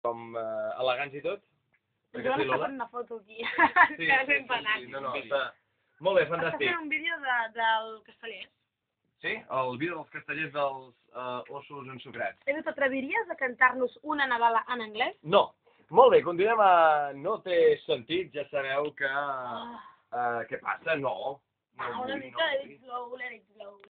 com elegants i tot. Jo no està fent una foto aquí. Sí, no, està... Molt bé, fantàstic. Està fent un vídeo del Castellers. Sí? El vídeo dels castellers dels ossos ensucrats. Edu, t'atreviries a cantar-nos una Nadala en anglès? No. Molt bé, continuem a... No té sentit, ja sabeu que... Què passa? No. Una mica, let it flow.